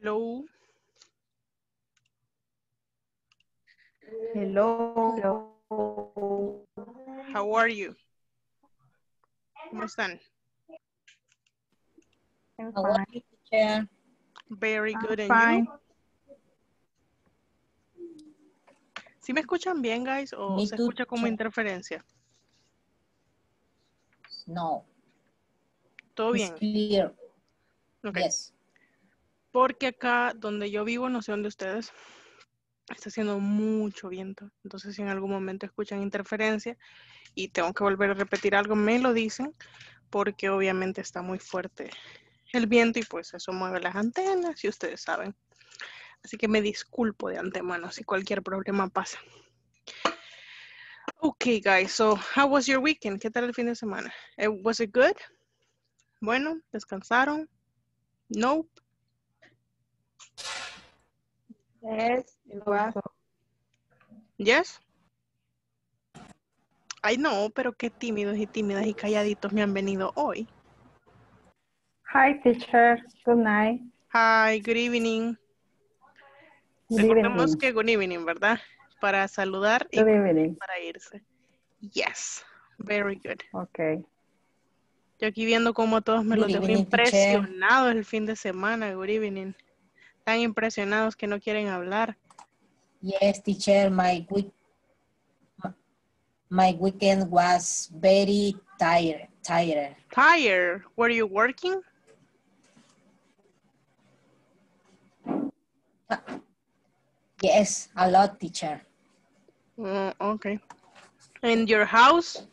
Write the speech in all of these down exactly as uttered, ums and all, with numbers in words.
Hello. Hello. How are you? ¿Cómo están? I'm How are fine. you, teacher? Very I'm good. And fine. you? ¿Sí me escuchan bien, guys? ¿O Me se too, escucha como teacher. interferencia? No, ¿Todo it's bien? clear. Ok. Yes. Porque acá donde yo vivo, no sé dónde ustedes, está haciendo mucho viento. Entonces, si en algún momento escuchan interferencia y tengo que volver a repetir algo, me lo dicen, porque obviamente está muy fuerte el viento y pues eso mueve las antenas y ustedes saben. Así que me disculpo de antemano si cualquier problema pasa. Okay, guys, so how was your weekend? ¿Qué tal el fin de semana? Eh, Was it good? Bueno, ¿descansaron? Nope. Yes, it was. Yes? Ay, no, pero qué tímidos y tímidas y calladitos me han venido hoy. Hi, teacher. Good night. Hi, good evening. Good Recordemos evening. que good evening, ¿verdad? Para saludar y Good evening. para irse. Yes, very good. Okay. Yo aquí viendo cómo todos me Good los dejo evening, teacher. impresionados el fin de semana. Good evening. Tan impresionados que no quieren hablar. Yes, teacher. My week, my weekend was very tired. Tired. Tired. Were you working? Yes, a lot, teacher. Oh, okay. In your house?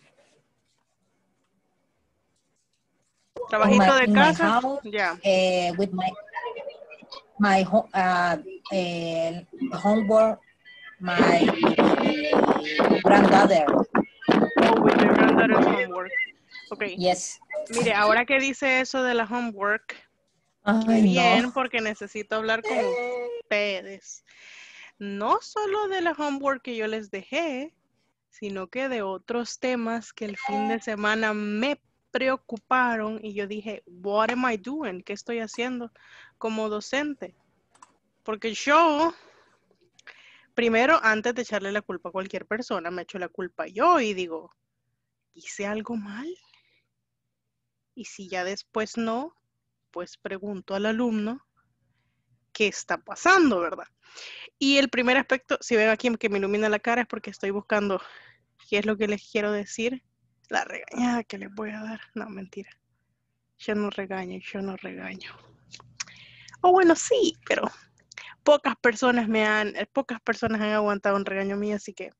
In Trabajito my de in my casa? house, Yeah. uh, with my my ho- uh, uh, homework, my granddaughter. Oh, with your granddaughter's homework. Okay. Yes. Mire, ahora que dice eso de la homework, qué Ay, bien, no. porque necesito hablar con ustedes. No solo de la homework que yo les dejé, sino que de otros temas que el fin de semana me preocuparon y yo dije, what am I doing? ¿Qué estoy haciendo como docente? Porque yo, primero, antes de echarle la culpa a cualquier persona, me echo la culpa yo y digo, ¿hice algo mal? Y si ya después no, pues pregunto al alumno qué está pasando, ¿verdad? Y el primer aspecto, si ven aquí que me ilumina la cara, es porque estoy buscando qué es lo que les quiero decir. La regañada que les voy a dar. No, mentira. Yo no regaño, yo no regaño. O bueno, sí, pero pocas personas me han, pocas personas han aguantado un regaño mío, así que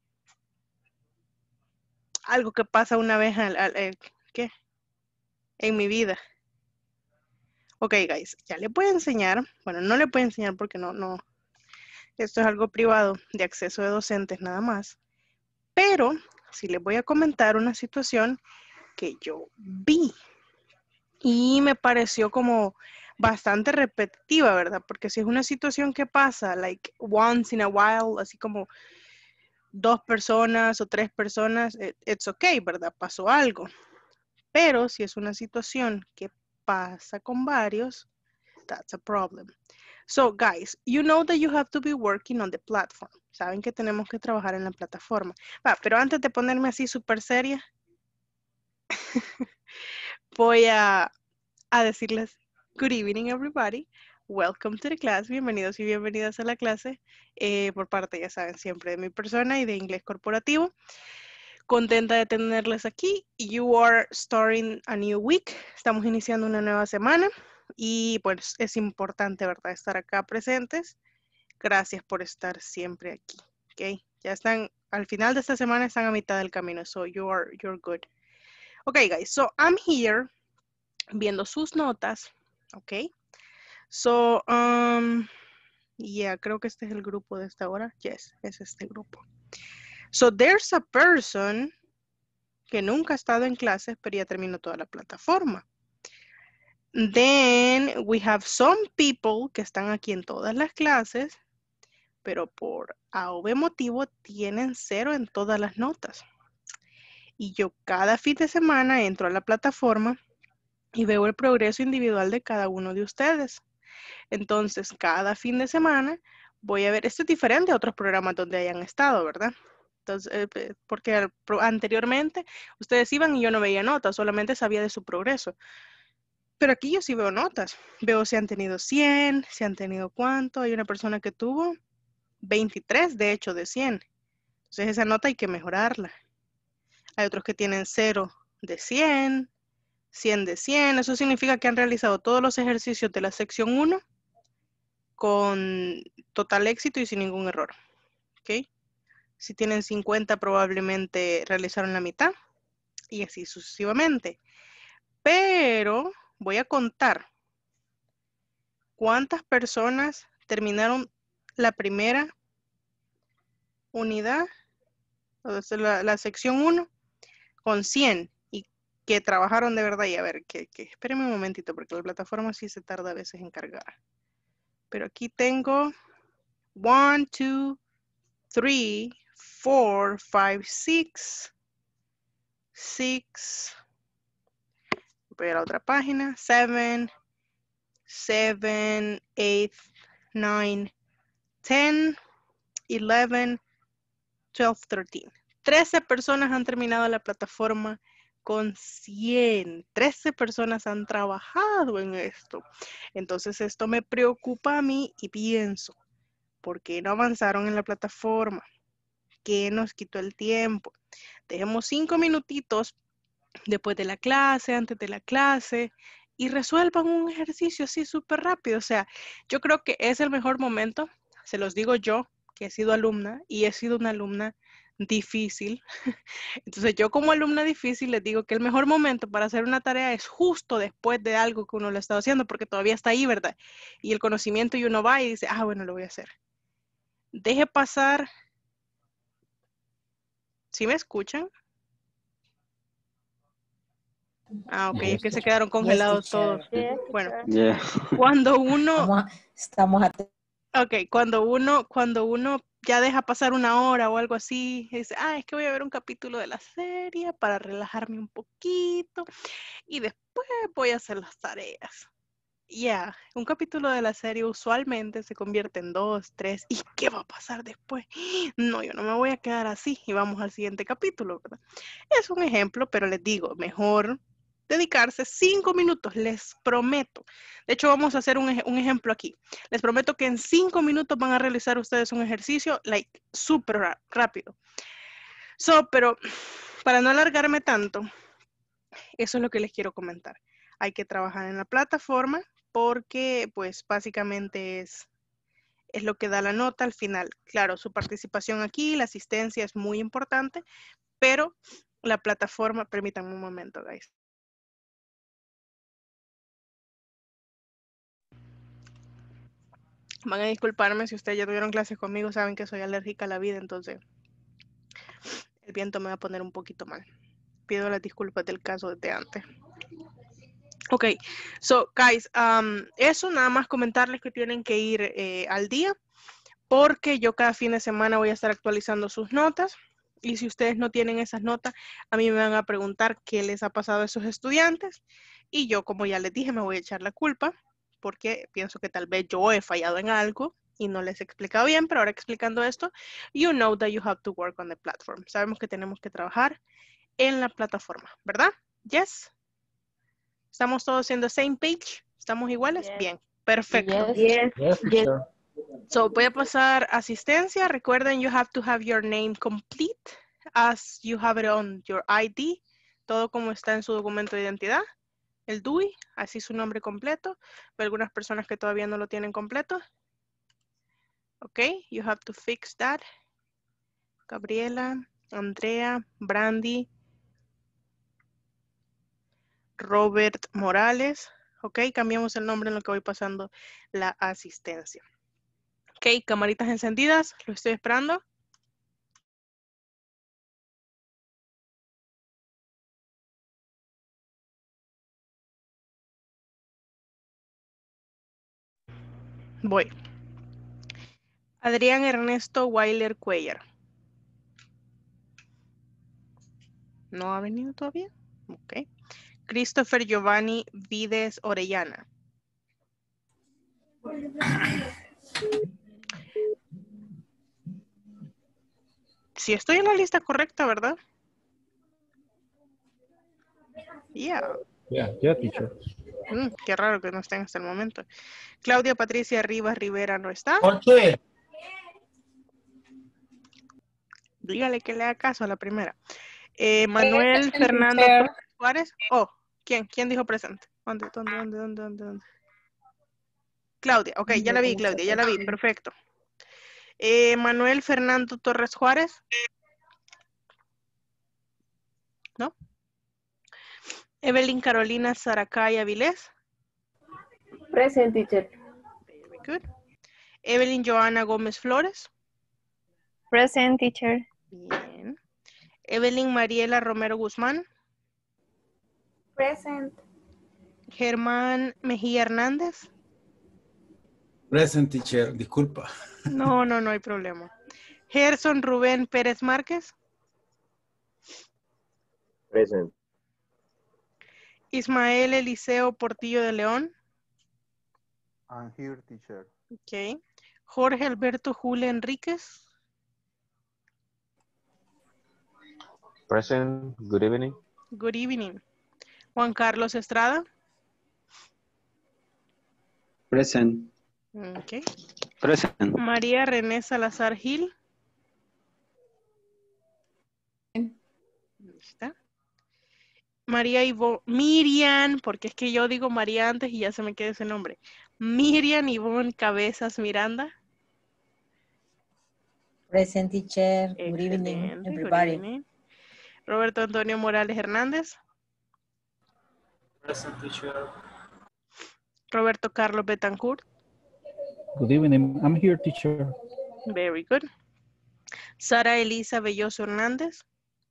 algo que pasa una vez al, al, al ¿qué? En mi vida. Ok, guys, ya les voy a enseñar. Bueno, no les voy a enseñar porque no, no. Esto es algo privado de acceso de docentes nada más. Pero sí les voy a comentar una situación que yo vi y me pareció como bastante repetitiva, ¿verdad? Porque si es una situación que pasa, like once in a while, así como dos personas o tres personas, it, it's okay, ¿verdad? Pasó algo. Pero si es una situación que pasa con varios, that's a problem. So, guys, you know that you have to be working on the platform. Saben que tenemos que trabajar en la plataforma. Va, pero antes de ponerme así súper seria, voy a, a decirles good evening, everybody. Welcome to the class. Bienvenidos y bienvenidas a la clase. Eh, por parte, ya saben, siempre de mi persona y de inglés corporativo. Contenta de tenerles aquí. You are starting a new week. Estamos iniciando una nueva semana. Y pues es importante, ¿verdad? Estar acá presentes. Gracias por estar siempre aquí. ¿Ok? Ya están, al final de esta semana están a mitad del camino. So you are, you're good. Ok, guys. So I'm here viendo sus notas. Ok. So, um, yeah, creo que este es el grupo de esta hora. Yes, es este grupo. So there's a person que nunca ha estado en clases, pero ya terminó toda la plataforma. Then we have some people que están aquí en todas las clases, pero por A o B motivo tienen cero en todas las notas. Y yo cada fin de semana entro a la plataforma y veo el progreso individual de cada uno de ustedes. Entonces, cada fin de semana voy a ver, esto es diferente a otros programas donde hayan estado, ¿verdad? Entonces, eh, porque anteriormente ustedes iban y yo no veía notas, solamente sabía de su progreso. Pero aquí yo sí veo notas. Veo si han tenido cien, si han tenido cuánto. Hay una persona que tuvo veintitrés, de hecho, de cien. Entonces, esa nota hay que mejorarla. Hay otros que tienen cero de cien, cien de cien. Eso significa que han realizado todos los ejercicios de la sección uno con total éxito y sin ningún error. ¿Ok? Si tienen cincuenta, probablemente realizaron la mitad y así sucesivamente. Pero voy a contar cuántas personas terminaron la primera unidad, o sea, la, la sección uno, con cien y que trabajaron de verdad. Y a ver, que, que espérenme un momentito porque la plataforma sí se tarda a veces en cargar. Pero aquí tengo one, two, three, four, five, six, six, voy a la otra página, seven, seven, eight, nine, ten, eleven, twelve, thirteen. trece personas han terminado la plataforma con cien. trece personas han trabajado en esto. Entonces esto me preocupa a mí y pienso, ¿por qué no avanzaron en la plataforma? ¿Qué nos quitó el tiempo? Dejemos cinco minutitos después de la clase, antes de la clase, y resuelvan un ejercicio así súper rápido. O sea, yo creo que es el mejor momento, se los digo yo, que he sido alumna, y he sido una alumna difícil. Entonces yo como alumna difícil les digo que el mejor momento para hacer una tarea es justo después de algo que uno lo está haciendo, porque todavía está ahí, ¿verdad? Y el conocimiento y uno va y dice, ah, bueno, lo voy a hacer. Deje pasar. ¿Sí me escuchan? Ah, ok, es que se quedaron congelados Yes, todos. teacher. Yes, Bueno, teacher. Yeah. cuando uno, Estamos, estamos atentos. ok, cuando uno, cuando uno ya deja pasar una hora o algo así, dice, ah, es que voy a ver un capítulo de la serie para relajarme un poquito y después voy a hacer las tareas. Ya, yeah, un capítulo de la serie usualmente se convierte en dos, tres, ¿y qué va a pasar después? No, yo no me voy a quedar así y vamos al siguiente capítulo, ¿verdad? Es un ejemplo, pero les digo, mejor dedicarse cinco minutos, les prometo. De hecho, vamos a hacer un, ej un ejemplo aquí. Les prometo que en cinco minutos van a realizar ustedes un ejercicio, like, súper rápido. So, pero para no alargarme tanto, eso es lo que les quiero comentar. Hay que trabajar en la plataforma porque, pues, básicamente es, es lo que da la nota al final. Claro, su participación aquí, la asistencia es muy importante, pero la plataforma, permítanme un momento, guys. Van a disculparme si ustedes ya tuvieron clases conmigo, saben que soy alérgica a la vida, entonces el viento me va a poner un poquito mal. Pido las disculpas del caso desde antes. Ok, so guys, um, eso nada más comentarles que tienen que ir eh, al día, porque yo cada fin de semana voy a estar actualizando sus notas, y si ustedes no tienen esas notas, a mí me van a preguntar qué les ha pasado a esos estudiantes, y yo, como ya les dije, me voy a echar la culpa, porque pienso que tal vez yo he fallado en algo y no les he explicado bien, pero ahora explicando esto, you know that you have to work on the platform. Sabemos que tenemos que trabajar en la plataforma, ¿verdad? Yes. ¿Estamos todos en the same page? ¿Estamos iguales? Yes. Bien, perfecto. Yes. Yes, teacher. So, voy a pasar asistencia. Recuerden, you have to have your name complete as you have it on your I D. Todo como está en su documento de identidad. El D U I, así su nombre completo. Hay algunas personas que todavía no lo tienen completo. Ok, you have to fix that. Gabriela, Andrea, Brandy, Robert Morales. Ok, cambiamos el nombre en lo que voy pasando la asistencia. Ok, camaritas encendidas, lo estoy esperando. Voy. Adrián Ernesto Weiler Cuellar. ¿No ha venido todavía? Ok. Christopher Giovanni Vides Orellana. Si estoy en la lista correcta, ¿verdad? Yeah. Yeah, yeah, teacher. Mm, qué raro que no estén hasta el momento. Claudia Patricia Rivas Rivera no está. ¿Por qué? Dígale que le haga caso a la primera. Eh, Manuel Present, Fernando teacher. Torres Juárez. Oh, ¿quién? ¿Quién dijo presente? ¿Dónde, dónde, dónde, dónde, dónde, dónde? Claudia, ok, ya la vi, Claudia, ya la vi, perfecto. Eh, Manuel Fernando Torres Juárez. ¿No? Evelyn Carolina Saracay Avilés. Present, teacher. Very good. Evelyn Joana Gómez Flores. Present, teacher. Bien. Evelyn Mariela Romero Guzmán. Present. Germán Mejía Hernández. Present, teacher. Disculpa. No, no, no hay problema. Gerson Rubén Pérez Márquez. Present. Ismael Eliseo Portillo de León. I'm here, teacher. Ok. Jorge Alberto Julio Enríquez. Present. Good evening. Good evening. Juan Carlos Estrada. Present. Ok. Present. María René Salazar Gil. Ahí está. María Ivo, Miriam, porque es que yo digo María antes y ya se me queda ese nombre. Miriam Ivonne Cabezas Miranda. Present, teacher. Good evening, Excelente, good everybody. evening. Roberto Antonio Morales Hernández. Present, teacher. Roberto Carlos Betancourt. Good evening. I'm here, teacher. Very good. Sara Elisa Belloso Hernández.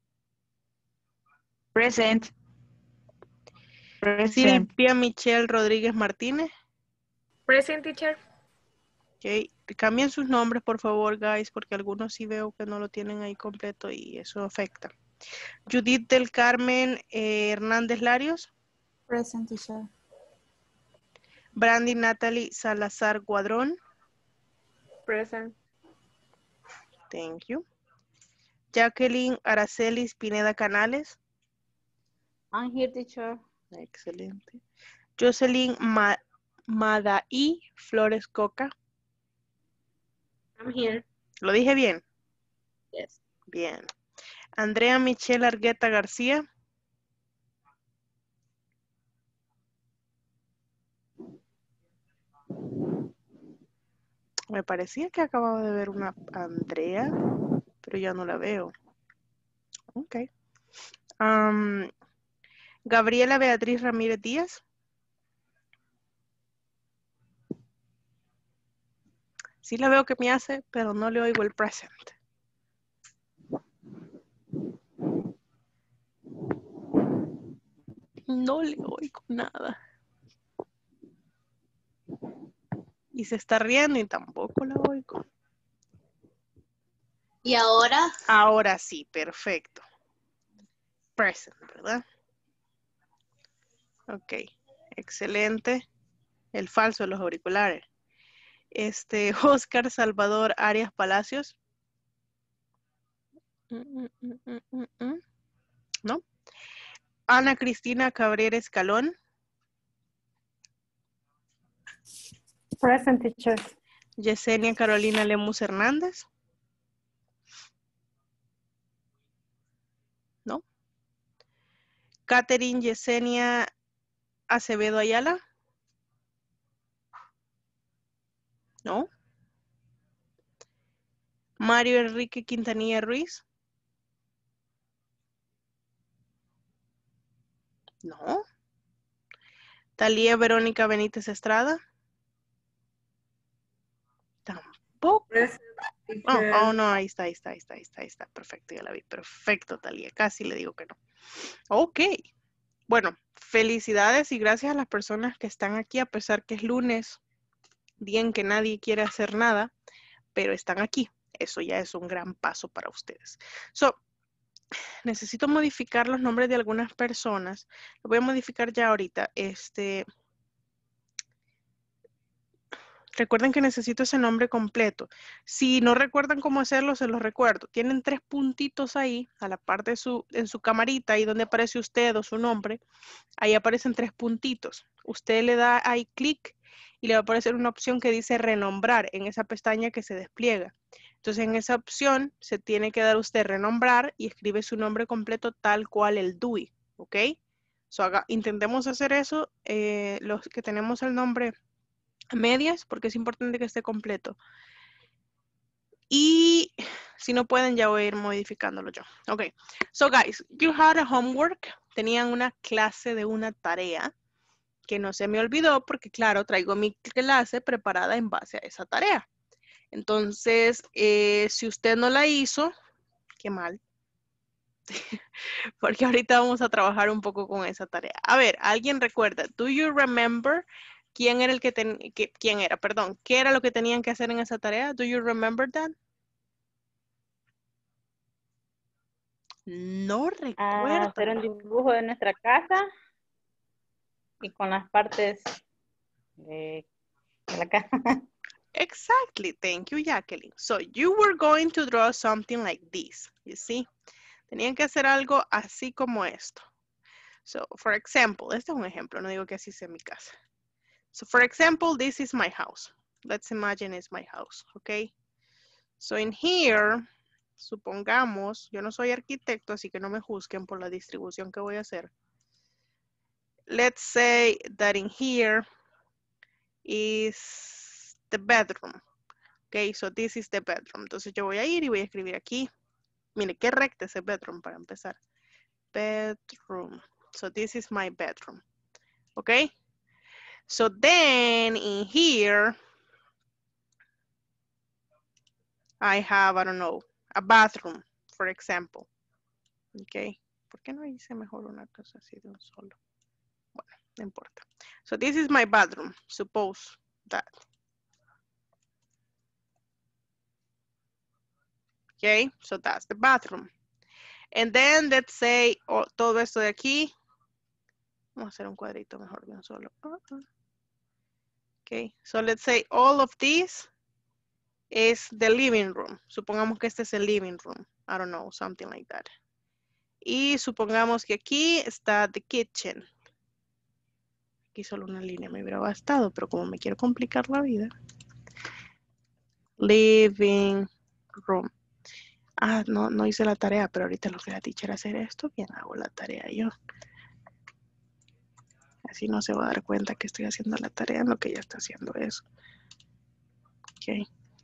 Present. Present. Silvia Michelle Rodríguez Martínez. Present, teacher. Ok, cambien sus nombres por favor, guys, porque algunos sí veo que no lo tienen ahí completo y eso afecta. Judith del Carmen eh, Hernández Larios. Present, teacher. Brandy Natalie Salazar Guadrón. Present. Thank you. Jacqueline Araceli Pineda Canales. I'm here, teacher. Excelente. Jocelyn Ma Madaí Flores Coca. I'm here. ¿Lo dije bien? Yes. Bien. Andrea Michelle Argueta García. Me parecía que acababa de ver una Andrea, pero ya no la veo. Ok. Um, Gabriela Beatriz Ramírez Díaz. Sí la veo que me hace, pero no le oigo el present. No le oigo nada. Y se está riendo y tampoco la oigo. ¿Y ahora? Ahora sí, perfecto. Present, ¿verdad? Ok, excelente. El falso de los auriculares. Este, Oscar Salvador Arias Palacios. Mm, mm, mm, mm, mm. ¿No? Ana Cristina Cabrera Escalón. Present, teacher. Yesenia Carolina Lemus Hernández. ¿No? Catherine Yesenia Acevedo Ayala. ¿No? Mario Enrique Quintanilla Ruiz. No. Talía Verónica Benítez Estrada. Tampoco. Oh, oh, no, ahí está, ahí está, ahí está, ahí está, ahí está. Perfecto, ya la vi. Perfecto, Talía. Casi le digo que no. Ok. Bueno, felicidades y gracias a las personas que están aquí, a pesar que es lunes, día en que nadie quiere hacer nada, pero están aquí. Eso ya es un gran paso para ustedes. So, necesito modificar los nombres de algunas personas. Lo voy a modificar ya ahorita. Este, Recuerden que necesito ese nombre completo. Si no recuerdan cómo hacerlo, se los recuerdo. Tienen tres puntitos ahí, a la parte de su, en su camarita, ahí donde aparece usted o su nombre. Ahí aparecen tres puntitos. Usted le da ahí clic y le va a aparecer una opción que dice renombrar en esa pestaña que se despliega. Entonces, en esa opción se tiene que dar usted renombrar y escribe su nombre completo tal cual el D U I, ¿ok? So, haga, intentemos hacer eso, eh, los que tenemos el nombre a medias, porque es importante que esté completo. Y si no pueden, ya voy a ir modificándolo yo. Ok, so guys, you had a homework. Tenían una clase de una tarea que no se me olvidó porque, claro, traigo mi clase preparada en base a esa tarea. Entonces, eh, si usted no la hizo, qué mal. Porque ahorita vamos a trabajar un poco con esa tarea. A ver, ¿alguien recuerda? Do you remember quién era el que, ten, que quién era, perdón, qué era lo que tenían que hacer en esa tarea? Do you remember that? No recuerdo. Ah, hacer un dibujo de nuestra casa y con las partes de, de la casa. Exactly. Thank you, Jacqueline. So you were going to draw something like this. You see? Tenían que hacer algo así como esto. So, for example, este es un ejemplo. No digo que así sea mi casa. So, for example, this is my house. Let's imagine it's my house, okay? So, in here, supongamos, yo no soy arquitecto, así que no me juzguen por la distribución que voy a hacer. Let's say that in here is the bedroom. Okay, so this is the bedroom. Entonces yo voy a ir y voy a escribir aquí. Mire, qué recta ese bedroom para empezar. Bedroom. So this is my bedroom. Okay. So then in here, I have, I don't know, a bathroom, for example. Okay. ¿Por qué no hice mejor una cosa así de un solo? Bueno, no importa. So this is my bathroom. Suppose that. Okay, so that's the bathroom. And then let's say oh, todo esto de aquí. Vamos a hacer un cuadrito mejor de un solo. Okay, so let's say all of this is the living room. Supongamos que este es el living room. I don't know, something like that. Y supongamos que aquí está the kitchen. Aquí solo una línea me hubiera bastado, pero como me quiero complicar la vida. Living room. Ah, no, no hice la tarea, pero ahorita lo que la teacher hacer esto, bien hago la tarea yo. Así no se va a dar cuenta que estoy haciendo la tarea en lo que ella está haciendo eso. Ok.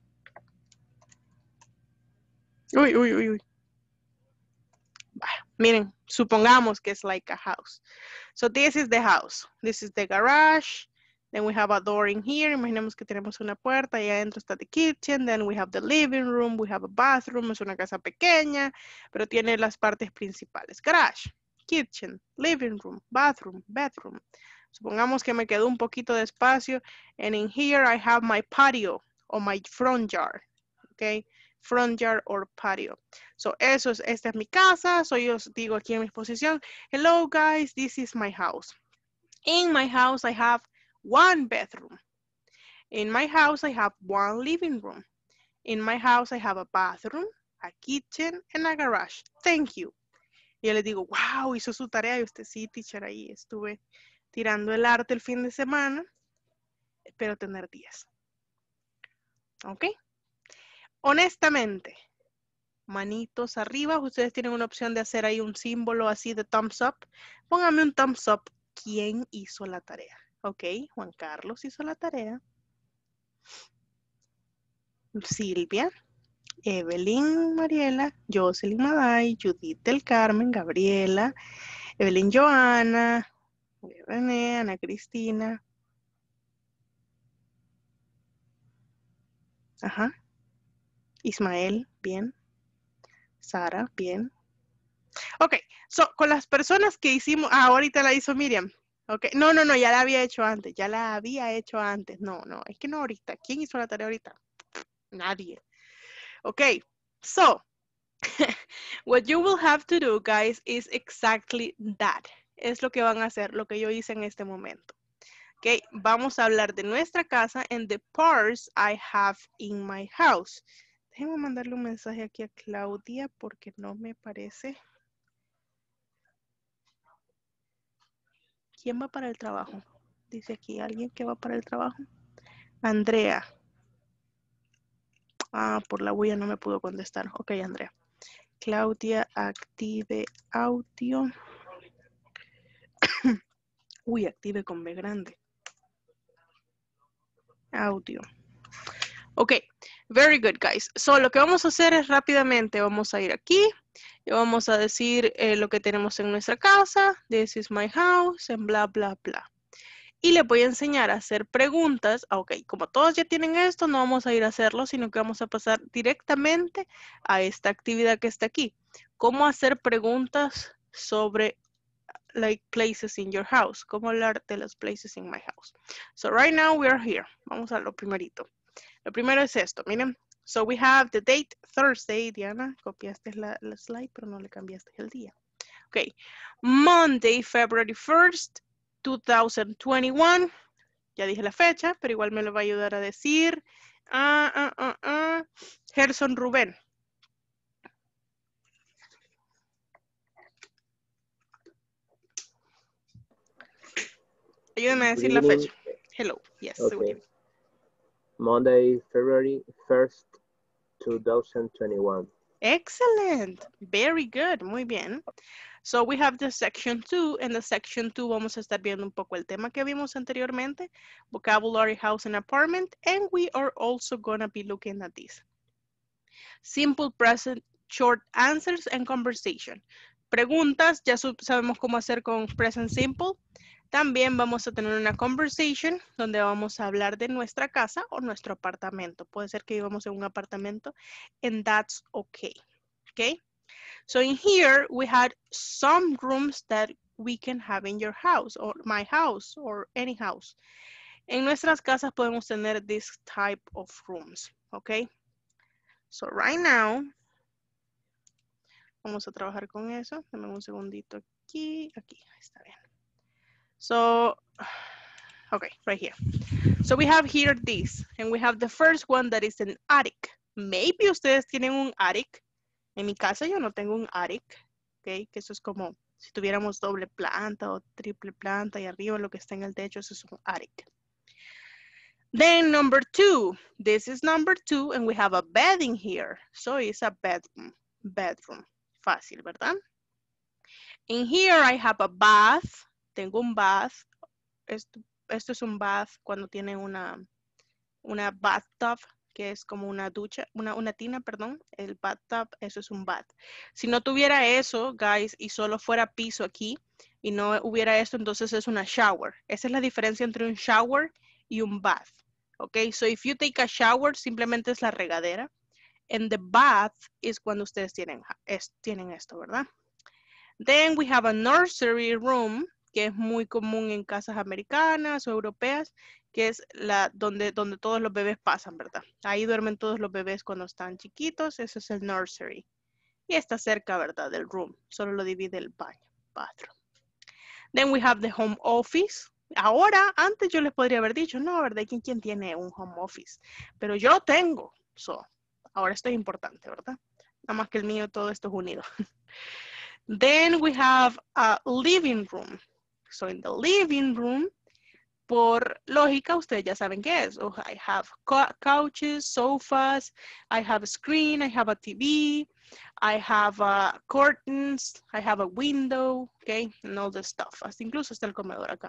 Uy, uy, uy, uy. Bueno, miren, supongamos que es like a house. So this is the house. This is the garage. Then we have a door in here. Imaginemos que tenemos una puerta y adentro está the kitchen. Then we have the living room. We have a bathroom. Es una casa pequeña, pero tiene las partes principales. Garage, kitchen, living room, bathroom, bedroom. Supongamos que me quedó un poquito de espacio. And in here I have my patio or my front yard. Okay, front yard or patio. So eso es, esta es mi casa. So yo os digo aquí en mi exposición. Hello guys, this is my house. In my house I have one bedroom. In my house, I have one living room. In my house, I have a bathroom, a kitchen, and a garage. Thank you. Y yo le digo, wow, hizo su tarea. Y usted, sí, teacher, ahí estuve tirando el arte el fin de semana. Espero tener diez. ¿Ok? Honestamente, manitos arriba. Ustedes tienen una opción de hacer ahí un símbolo así de thumbs up. Póngame un thumbs up. ¿Quién hizo la tarea? Ok, Juan Carlos hizo la tarea. Silvia, Evelyn Mariela, Jocelyn Maday, Judith del Carmen, Gabriela, Evelyn Joana, René, Ana Cristina. Ajá. Ismael, bien. Sara, bien. Ok, so, con las personas que hicimos, ah, ahorita la hizo Miriam. Ok, no, no, no, ya la había hecho antes, ya la había hecho antes. No, no, es que no ahorita. ¿Quién hizo la tarea ahorita? Nadie. Ok, so, what you will have to do, guys, is exactly that. Es lo que van a hacer, lo que yo hice en este momento. Ok, Ok, vamos a hablar de nuestra casa and the parts I have in my house. Déjenme mandarle un mensaje aquí a Claudia porque no me parece. ¿Quién va para el trabajo? Dice aquí alguien que va para el trabajo. Andrea. Ah, por la bulla no me pudo contestar. Ok, Andrea. Claudia, active audio. Uy, active con B grande. Audio. Ok, very good, guys. So, lo que vamos a hacer es rápidamente, vamos a ir aquí y vamos a decir eh, lo que tenemos en nuestra casa. This is my house, and bla, bla, bla. Y les voy a enseñar a hacer preguntas. Ok, como todos ya tienen esto, no vamos a ir a hacerlo, sino que vamos a pasar directamente a esta actividad que está aquí. Cómo hacer preguntas sobre like places in your house. Cómo hablar de las places in my house. So right now we are here. Vamos a lo primerito. Lo primero es esto, miren. So we have the date Thursday. Diana, copiaste la, la slide, pero no le cambiaste el día. Ok. Monday, February first, two thousand twenty-one. Ya dije la fecha, pero igual me lo va a ayudar a decir. Ah, ah, ah, ah. Gerson Rubén. Ayúdame a decir la fecha. Hello. Yes. Okay. Monday, February first, two thousand twenty-one. Excellent. Very good. Muy bien. So we have the section two. En the section two vamos a estar viendo un poco el tema que vimos anteriormente. Vocabulary, house, and apartment. And we are also going to be looking at this. Simple present, short answers, and conversation. Preguntas, ya sabemos cómo hacer con present simple. También vamos a tener una conversation donde vamos a hablar de nuestra casa o nuestro apartamento. Puede ser que vivamos en un apartamento and that's okay. Okay? So in here we had some rooms that we can have in your house or my house or any house. En nuestras casas podemos tener this type of rooms. Okay? So right now vamos a trabajar con eso. Dame un segundito aquí. Aquí, está bien. So, okay, right here. So we have here this, and we have the first one that is an attic. Maybe ustedes tienen un attic. En mi casa yo no tengo un attic, okay, que eso es como si tuviéramos doble planta o triple planta y arriba lo que está en el techo, eso es un attic. Then number two, this is number two, and we have a bed in here. So it's a bedroom, bedroom. Fácil, ¿verdad? In here I have a bath. Tengo un bath. Esto, esto es un bath cuando tiene una, una bathtub, que es como una ducha, una, una tina, perdón. El bathtub, eso es un bath. Si no tuviera eso, guys, y solo fuera piso aquí, y no hubiera esto, entonces es una shower. Esa es la diferencia entre un shower y un bath. Ok, so if you take a shower, simplemente es la regadera. And the bath es cuando ustedes tienen, es, tienen esto, ¿verdad? Then we have a nursery room, que es muy común en casas americanas o europeas, que es la donde, donde todos los bebés pasan, ¿verdad? Ahí duermen todos los bebés cuando están chiquitos, eso es el nursery. Y está cerca, ¿verdad? Del room, solo lo divide el baño, bathroom. Then we have the home office. Ahora, antes yo les podría haber dicho, no, ¿verdad? ¿Quién, quién tiene un home office? Pero yo tengo, so, ahora esto es importante, ¿verdad? Nada más que el mío, todo esto es unido. Then we have a living room. So in the living room, por lógica, ustedes ya saben qué es. Oh, I have couches, sofas, I have a screen, I have a T V, I have uh, curtains, I have a window, okay, and all this stuff. Hasta incluso está el comedor acá.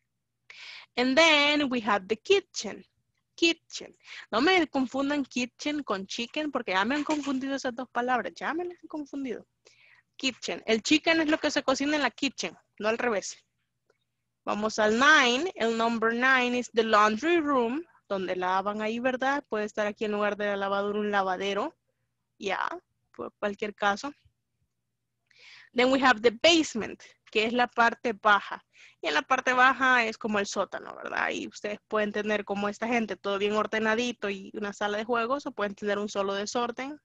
And then we have the kitchen. Kitchen. No me confundan kitchen con chicken porque ya me han confundido esas dos palabras. Ya me las he confundido. Kitchen. El chicken es lo que se cocina en la kitchen, no al revés. Vamos al nine. El number nine is the laundry room, donde lavan ahí, ¿verdad? Puede estar aquí en lugar de la lavadora un lavadero. Ya, yeah, por cualquier caso. Then we have the basement, que es la parte baja. Y en la parte baja es como el sótano, ¿verdad? Y ustedes pueden tener como esta gente, todo bien ordenadito y una sala de juegos, o pueden tener un solo desorden,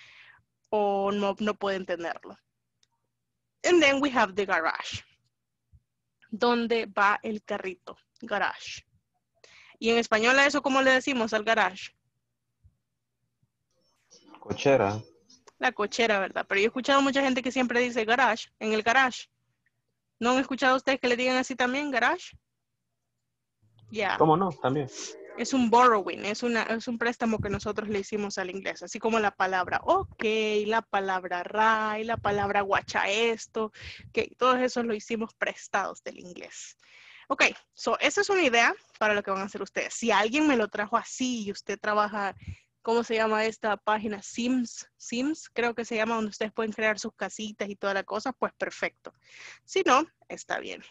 o no, no pueden tenerlo. And then we have the garage, donde va el carrito. Garage. Y en español a eso, ¿cómo le decimos al garage? Cochera. La cochera, ¿verdad? Pero yo he escuchado mucha gente que siempre dice garage, en el garage. ¿No han escuchado ustedes que le digan así también, garage? Ya. ¿Cómo no? También. Es un borrowing, es, una, es un préstamo que nosotros le hicimos al inglés, así como la palabra ok, la palabra right, la palabra guacha esto, que todos esos lo hicimos prestados del inglés. Ok, so esa es una idea para lo que van a hacer ustedes. Si alguien me lo trajo así y usted trabaja, ¿cómo se llama esta página? Sims, Sims, creo que se llama, donde ustedes pueden crear sus casitas y toda la cosa, pues perfecto. Si no, está bien.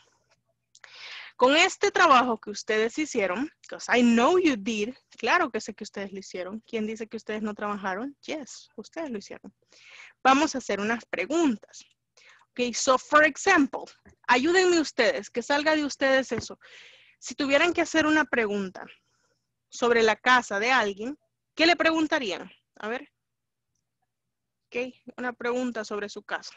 Con este trabajo que ustedes hicieron, because I know you did, claro que sé que ustedes lo hicieron. ¿Quién dice que ustedes no trabajaron? Yes, ustedes lo hicieron. Vamos a hacer unas preguntas. Ok, so for example, ayúdenme ustedes, que salga de ustedes eso. Si tuvieran que hacer una pregunta sobre la casa de alguien, ¿qué le preguntarían? A ver. Ok, una pregunta sobre su casa.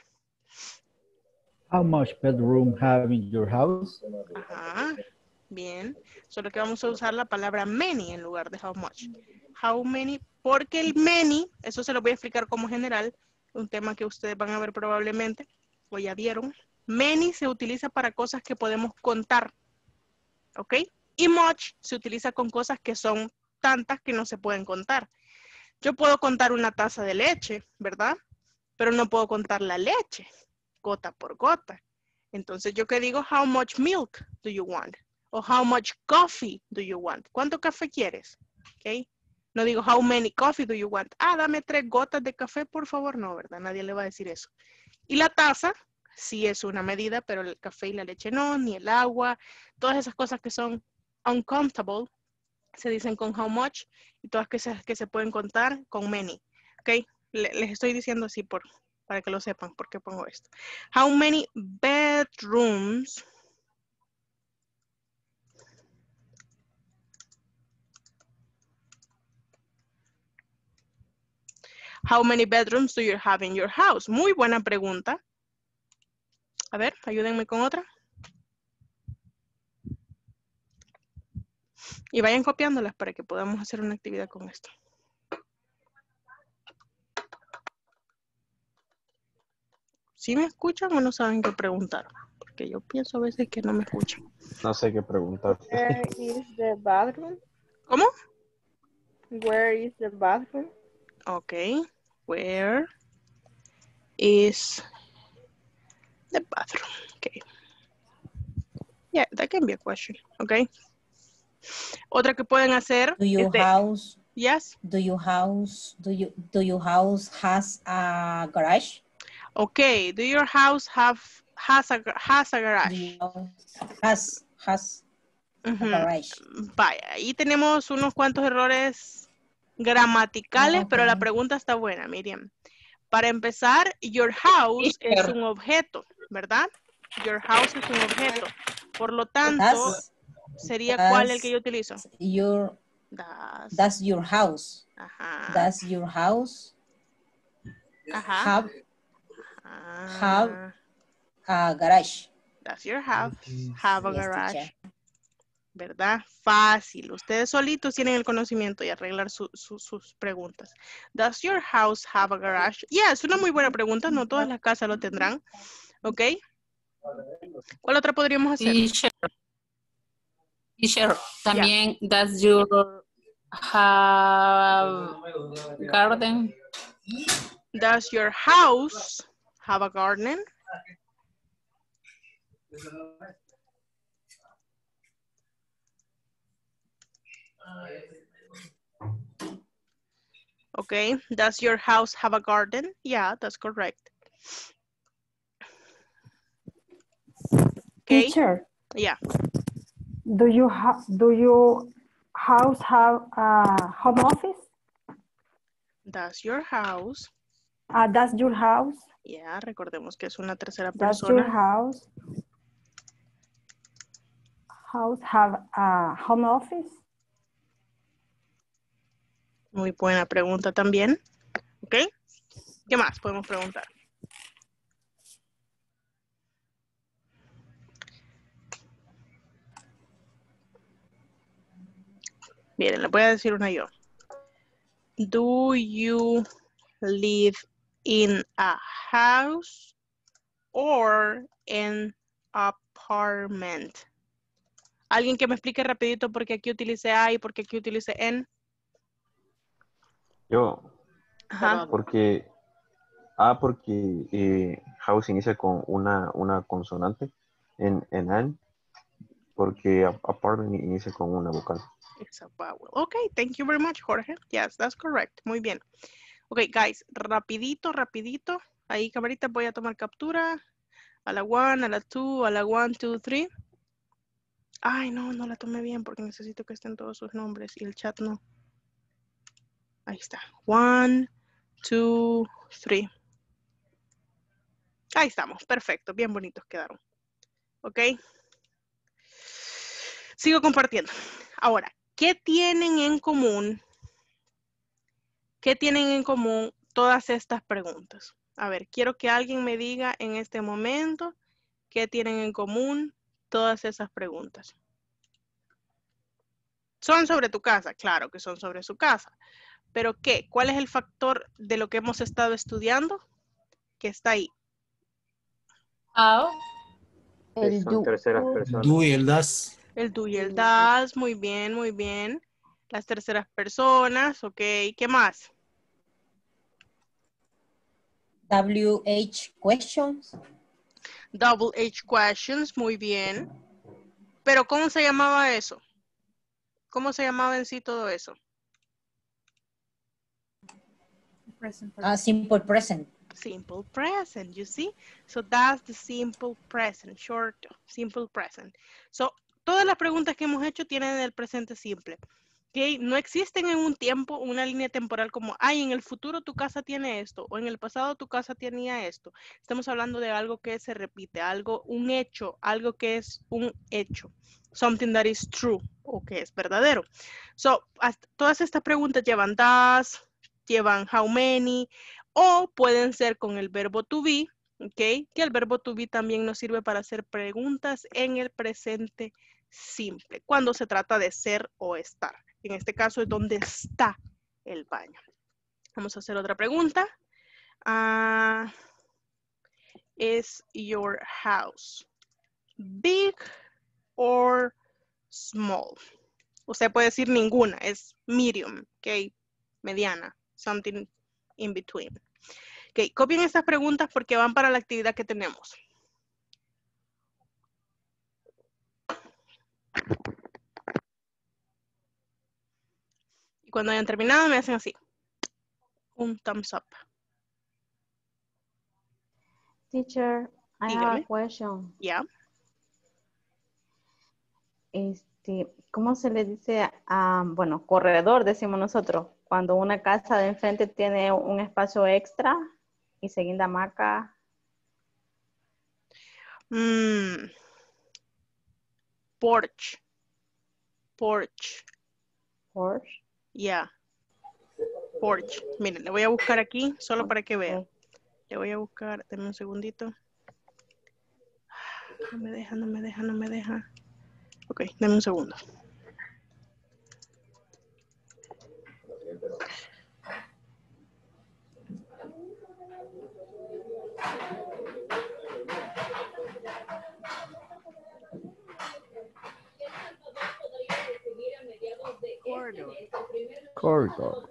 How much bedroom have in your house? Ajá, bien. Solo que vamos a usar la palabra many en lugar de how much. How many, porque el many, eso se lo voy a explicar como general, un tema que ustedes van a ver probablemente, o ya vieron. Many se utiliza para cosas que podemos contar, ¿ok? Y much se utiliza con cosas que son tantas que no se pueden contar. Yo puedo contar una taza de leche, ¿verdad? Pero no puedo contar la leche, gota por gota. Entonces, ¿yo qué digo? How much milk do you want? O how much coffee do you want? ¿Cuánto café quieres? ¿Ok? No digo how many coffee do you want? Ah, dame tres gotas de café, por favor. No, ¿verdad? Nadie le va a decir eso. Y la taza, sí es una medida, pero el café y la leche no, ni el agua. Todas esas cosas que son uncountable se dicen con how much y todas que se, que se pueden contar con many. ¿Ok? Le, les estoy diciendo así por... para que lo sepan, ¿por qué pongo esto? How many bedrooms How many bedrooms do you have in your house? Muy buena pregunta. A ver, ayúdenme con otra. Y vayan copiándolas para que podamos hacer una actividad con esto. ¿Sí me escuchan o no saben qué preguntar? Porque yo pienso a veces que no me escuchan. No sé qué preguntar. Where is the bathroom? ¿Cómo? Where is the bathroom? Okay. Where is the bathroom? Okay. Yeah, that can be a question. Okay. Otra que pueden hacer. Do your es de, house? Yes. Do your house? Do you do your house has a garage? Okay. Do your house have has a has a garage? Do your house has has Uh-huh. a garage? Vaya, ahí tenemos unos cuantos errores gramaticales, Okay. pero la pregunta está buena, Miriam. Para empezar, your house es un objeto, ¿verdad? Your house es un objeto. Por lo tanto, That's, ¿sería that's cuál el que yo utilizo? Your, Das. that's your house. Ajá. That's your house. Ajá. Have, have a garage. That's your house. Have a Yes, garage. teacher. ¿Verdad? Fácil. Ustedes solitos tienen el conocimiento y arreglar su, su, sus preguntas. Does your house have a garage? Yeah, es una muy buena pregunta. No todas las casas lo tendrán. ¿Ok? ¿Cuál otra podríamos hacer? Teacher, teacher, también yeah. Does your have garden? Does your house have a garden? Okay, does your house have a garden? Yeah, that's correct. Okay. Teacher. Yeah. Do you have do your house have a home office? Does your house? Uh, does your house? Yeah, recordemos que es una tercera Does persona. your house house have a home office? Muy buena pregunta también. ¿Ok? ¿Qué más podemos preguntar? Miren, le voy a decir una yo. Do you live in a house or an apartment? ¿Alguien que me explique rapidito por qué aquí utilicé a y por qué aquí utilicé en? Yo, Ajá. porque A, porque eh, house inicia con una, una consonante en, en an, porque a- apartment inicia con una vocal. It's a vowel. Okay, thank you very much, Jorge. Yes, that's correct. Muy bien. Okay, guys, rapidito, rapidito. Ahí, camarita, voy a tomar captura. A la one, a la two, a la one, two, three. Ay, no, no la tomé bien porque necesito que estén todos sus nombres y el chat no. Ahí está. One, two, three. Ahí estamos. Perfecto. Bien bonitos quedaron. Ok. Sigo compartiendo. Ahora, ¿qué tienen en común? ¿Qué tienen en común todas estas preguntas? A ver, quiero que alguien me diga en este momento qué tienen en común todas esas preguntas. ¿Son sobre tu casa? Claro que son sobre su casa. ¿Pero qué? ¿Cuál es el factor de lo que hemos estado estudiando que está ahí? How. Que son terceras personas. Do y el das. El do y el das. Muy bien, muy bien. Las terceras personas. Ok. ¿Qué más? W H questions. Double H questions. Muy bien. ¿Pero cómo se llamaba eso? ¿Cómo se llamaba en sí todo eso? Uh, simple present. Simple present, you see? So that's the simple present, short, simple present. So, todas las preguntas que hemos hecho tienen el presente simple. ¿Okay? No existen en un tiempo una línea temporal como, ay, en el futuro tu casa tiene esto, o en el pasado tu casa tenía esto. Estamos hablando de algo que se repite, algo, un hecho, algo que es un hecho. Something that is true, o que es verdadero. So, hasta, todas estas preguntas llevan does, llevan how many, o pueden ser con el verbo to be, ¿ok? Que el verbo to be también nos sirve para hacer preguntas en el presente simple, cuando se trata de ser o estar. En este caso es donde está el baño. Vamos a hacer otra pregunta. Uh, is your house big or small? Usted puede decir ninguna, es medium, ¿ok? Mediana, something in between. Ok, copien estas preguntas porque van para la actividad que tenemos. Y cuando hayan terminado me hacen así. Un thumbs up. Teacher, I Dígame. have a question. Ya. Este, ¿cómo se le dice a, bueno, corredor decimos nosotros, cuando una casa de enfrente tiene un espacio extra y segunda marca? Mm. Porch. Porch. Porch. Ya. Yeah. Porch. Miren, le voy a buscar aquí solo para que vean. Le voy a buscar, denme un segundito. No me deja, no me deja, no me deja. Ok, denme un segundo. Corridor.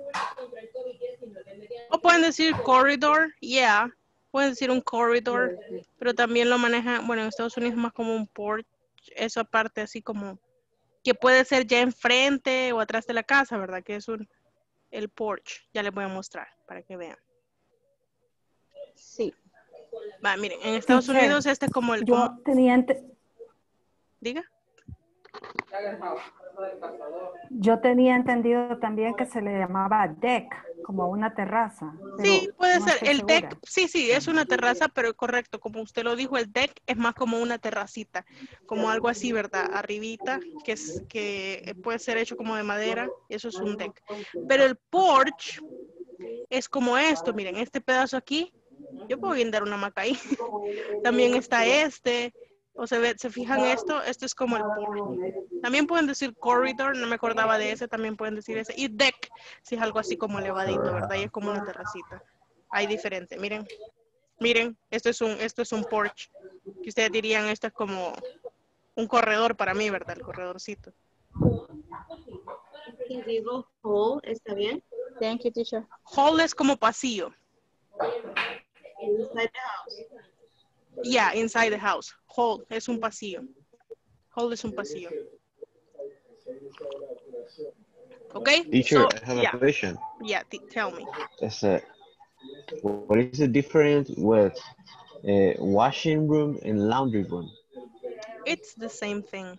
O pueden decir corridor, yeah. Pueden decir un corridor, pero también lo manejan, bueno, en Estados Unidos más como un porch, esa parte así como, que puede ser ya enfrente o atrás de la casa, ¿verdad? Que es un, el porch. Ya les voy a mostrar para que vean. Sí. Va, miren, en Estados Teacher, Unidos este es como el... Yo como, tenía, ente- diga. yo tenía entendido también que se le llamaba deck, como una terraza. Pero Sí, puede no ser. estoy El segura. deck, sí, sí, es una terraza, pero correcto, como usted lo dijo, el deck es más como una terracita, como algo así, ¿verdad? Arribita, que es que puede ser hecho como de madera, eso es un deck. Pero el porch es como esto, miren, este pedazo aquí, yo puedo guindar una hamaca ahí. También está este, O se ve, se fijan esto, esto es como el porch. También pueden decir corridor, no me acordaba de ese, también pueden decir ese. Y deck, si es algo así como elevadito, ¿verdad? Y es como una terracita. Hay diferente, miren. Miren, esto es un, esto es un porch. Que ustedes dirían, esto es como un corredor para mí, ¿verdad? El corredorcito. Si digo hall, ¿está bien? Thank you, teacher. Hall es como pasillo. Inside the house. Yeah, inside the house. Hall es un pasillo. Hall es un pasillo. Okay? Teacher, So, I have a yeah. question. Yeah, t- tell me. It's a, what is the difference with uh, washing room and laundry room? It's the same thing.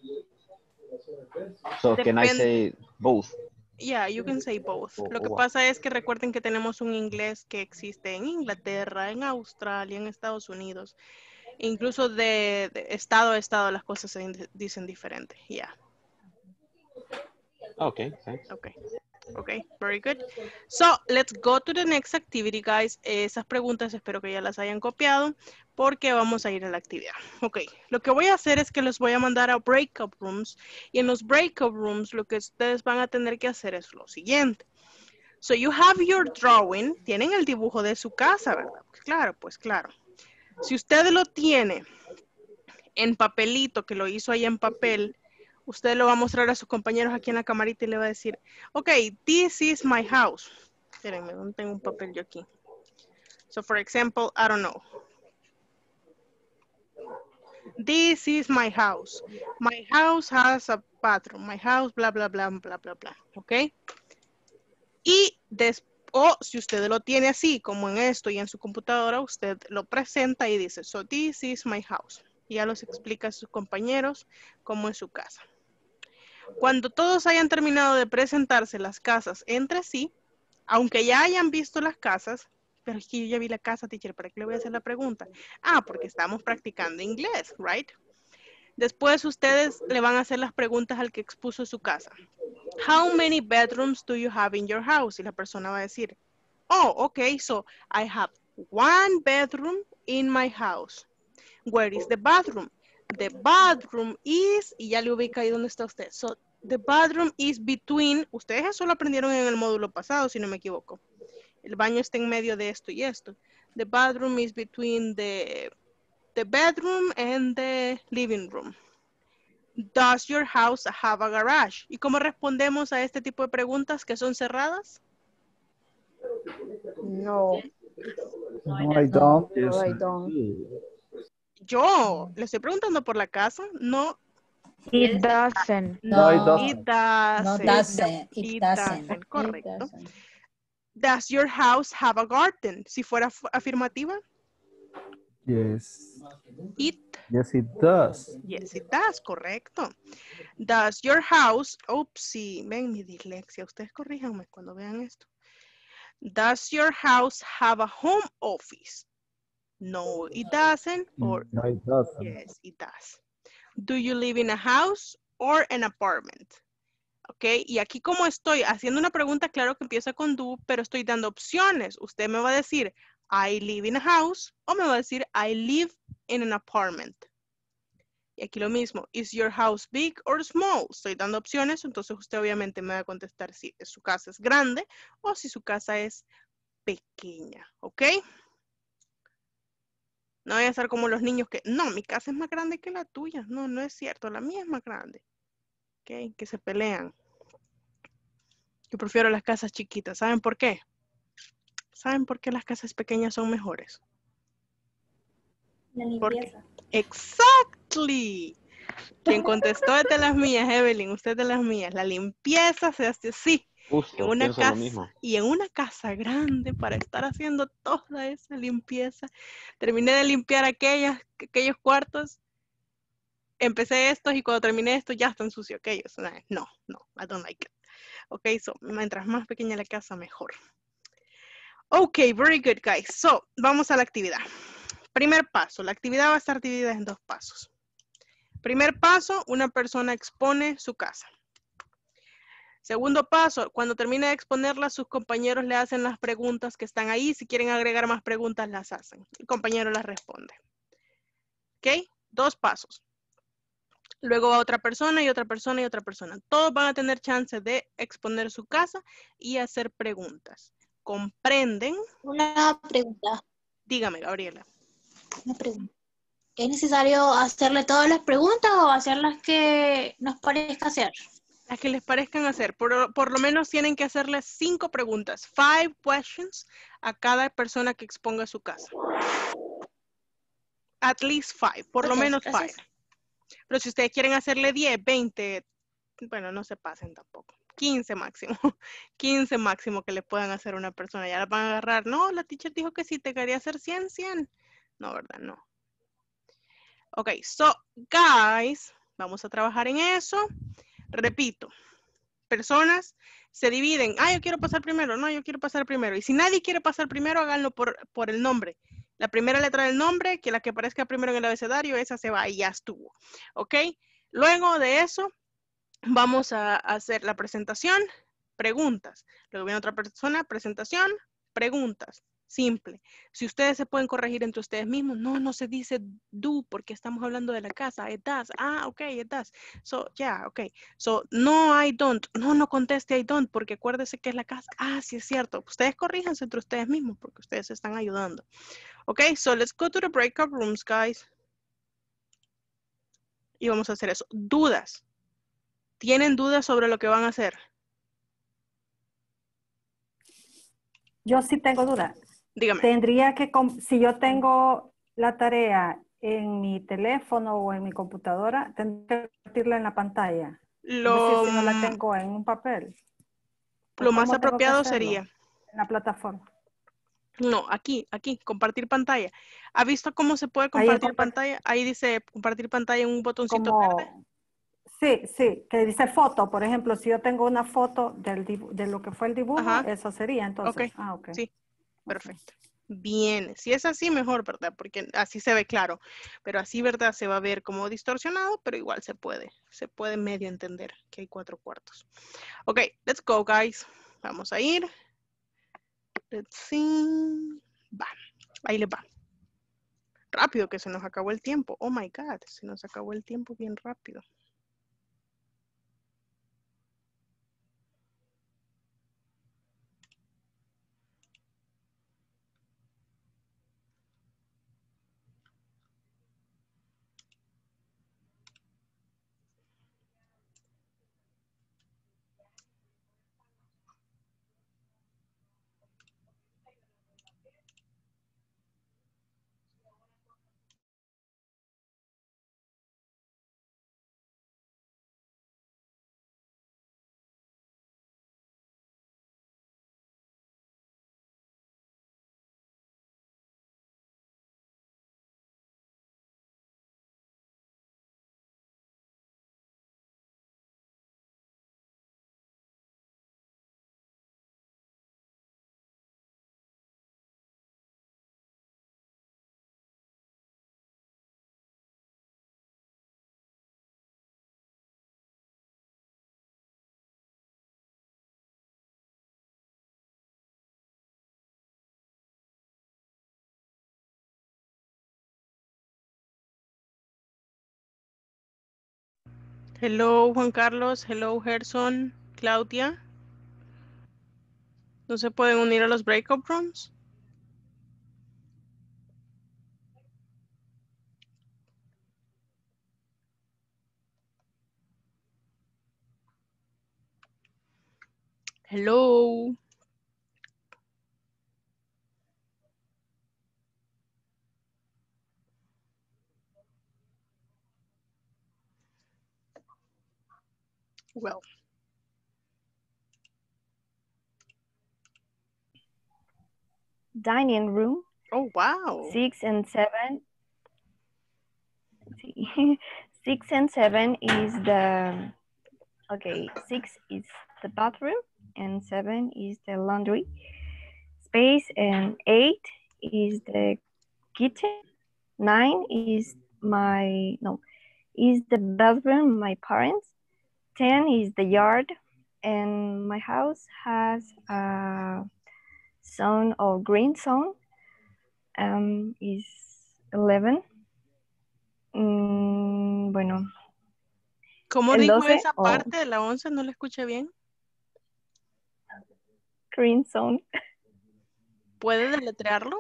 So can I Depend- say both? Yeah, you can say both. O- Lo que o- pasa es que recuerden que tenemos un inglés que existe en Inglaterra, en Australia, en Estados Unidos. Incluso de, de estado a estado las cosas se in- dicen diferente. Yeah. Okay, thanks. Okay. Okay, very good. So, let's go to the next activity, guys. Esas preguntas espero que ya las hayan copiado porque vamos a ir a la actividad. Ok, lo que voy a hacer es que los voy a mandar a breakout rooms y en los breakout rooms lo que ustedes van a tener que hacer es lo siguiente. So, you have your drawing. Tienen el dibujo de su casa, ¿verdad? Pues claro, pues claro. Si usted lo tiene en papelito, que lo hizo ahí en papel, usted lo va a mostrar a sus compañeros aquí en la camarita y le va a decir, ok, this is my house. Espérenme, ¿dónde tengo un papel yo aquí? So, for example, I don't know. This is my house. My house has a bathroom. My house, bla, bla, bla, bla, bla, bla. ¿Ok? Y después, o si usted lo tiene así, como en esto y en su computadora, usted lo presenta y dice, so this is my house. Y ya los explica a sus compañeros cómo es su casa. Cuando todos hayan terminado de presentarse las casas entre sí, aunque ya hayan visto las casas, pero es que yo ya vi la casa, teacher, ¿para qué le voy a hacer la pregunta? Ah, porque estamos practicando inglés, right? Después ustedes le van a hacer las preguntas al que expuso su casa. How many bedrooms do you have in your house? Y la persona va a decir, oh, okay, so I have one bedroom in my house. Where is the bathroom? The bathroom is, y ya le ubica ahí donde está usted. So, the bathroom is between, ustedes eso lo aprendieron en el módulo pasado, si no me equivoco. El baño está en medio de esto y esto. The bathroom is between the, the bedroom and the living room. Does your house have a garage? ¿Y cómo respondemos a este tipo de preguntas que son cerradas? No. No, I don't. No, I don't. Yo le estoy preguntando por la casa. No. It doesn't. No, it It doesn't. doesn't. No doesn't. It It doesn't. doesn't. Correcto. It doesn't. Does your house have a garden? Si fuera af- afirmativa. Yes. It. Yes, it does. Yes, it does. Correcto. Does your house. Oops, sí. Ven mi dislexia. Ustedes corríjanme cuando vean esto. Does your house have a home office? No, it doesn't. Or No, it doesn't. yes, it does. Do you live in a house or an apartment? Ok, y aquí como estoy haciendo una pregunta, claro que empieza con do, pero estoy dando opciones. Usted me va a decir, I live in a house, o me va a decir, I live in an apartment. Y aquí lo mismo, is your house big or small? Estoy dando opciones, entonces usted obviamente me va a contestar si su casa es grande o si su casa es pequeña, ¿ok? No voy a estar como los niños que, no, mi casa es más grande que la tuya. No, no es cierto, la mía es más grande. ¿Ok? Que se pelean. Yo prefiero las casas chiquitas. ¿Saben por qué? ¿Saben por qué las casas pequeñas son mejores? La ¿Por qué? limpieza. Exactly. Quien contestó es de las mías, Evelyn. Usted es de las mías. La limpieza se hace así. Justo, En una pienso lo casa mismo. y en una casa grande para estar haciendo toda esa limpieza. Terminé de limpiar aquellas, aquellos cuartos. Empecé estos y cuando terminé esto ya están sucios aquellos. No, no, I don't like it. Ok, so, mientras más pequeña la casa, mejor. Ok, very good, guys. So, vamos a la actividad. Primer paso, la actividad va a estar dividida en dos pasos. Primer paso, una persona expone su casa. Segundo paso, cuando termine de exponerla, sus compañeros le hacen las preguntas que están ahí. Si quieren agregar más preguntas, las hacen. El compañero las responde. ¿Ok? Dos pasos. Luego va otra persona y otra persona y otra persona. Todos van a tener chance de exponer su casa y hacer preguntas. ¿Comprenden? Una pregunta. Dígame, Gabriela. Una pregunta. ¿Es necesario hacerle todas las preguntas o hacer las que nos parezca hacer? Las que les parezcan hacer. Por, por lo menos tienen que hacerle cinco preguntas. Five questions a cada persona que exponga su casa. At least five. Por lo Ok, menos gracias. five. Pero si ustedes quieren hacerle diez, veinte, bueno, no se pasen tampoco. quince máximo. quince máximo que le puedan hacer a una persona. Ya las van a agarrar. No, la teacher dijo que si te quería hacer cien, cien. No, ¿verdad? No. Ok, so, guys, vamos a trabajar en eso. Repito, personas se dividen. Ah, yo quiero pasar primero. No, yo quiero pasar primero. Y si nadie quiere pasar primero, háganlo por, por el nombre. La primera letra del nombre, que la que aparezca primero en el abecedario, esa se va y ya estuvo. ¿Ok? Luego de eso, vamos a hacer la presentación, preguntas. Luego viene otra persona, presentación, preguntas. Simple. Si ustedes se pueden corregir entre ustedes mismos, no, no se dice do porque estamos hablando de la casa. It does. Ah, ok, it does. So, yeah, ok. So, no, I don't. No, no conteste I don't porque acuérdese que es la casa. Ah, sí es cierto. Ustedes corríjanse entre ustedes mismos porque ustedes se están ayudando. Ok, so let's go to the breakout rooms, guys. Y vamos a hacer eso. Dudas. ¿Tienen dudas sobre lo que van a hacer? Yo sí tengo duda. Dígame. Tendría que, com- si yo tengo la tarea en mi teléfono o en mi computadora, tendría que compartirla en la pantalla. Lo, Es decir, si no la tengo en un papel. ¿O lo más cómo tengo que apropiado hacerlo? sería, En la plataforma. no, aquí, aquí, compartir pantalla. ¿Ha visto cómo se puede Ahí en compartir compart- pantalla? Ahí dice compartir pantalla en un botoncito verde. como, sí, sí, que dice foto, por ejemplo, si yo tengo una foto del dibu- de lo que fue el dibujo, Ajá. eso sería entonces. Ok, Ah, ok. sí, perfecto. Bien, si es así mejor, ¿verdad? Porque así se ve claro, pero así, ¿verdad? Se va a ver como distorsionado, pero igual se puede, se puede medio entender que hay cuatro cuartos. Ok, let's go, guys. Vamos a ir. Let's see. Va, ahí le va. Rápido que se nos acabó el tiempo. Oh my God, se nos acabó el tiempo bien rápido. Hello, Juan Carlos. Hello, Gerson. Claudia. ¿No se pueden unir a los breakout rooms? Hello. Well. Dining room. Oh, wow. Six and seven. See, six and seven is the, okay, six is the bathroom and seven is the laundry space and eight is the kitchen. Nine is my, no, is the bedroom, my parents. ten is the yard and my house has a zone or green zone. Um, is eleven. Mm, bueno. ¿Cómo ¿El dijo doce esa o parte de la once? No la escuché bien. green zone? ¿Puede deletrearlo?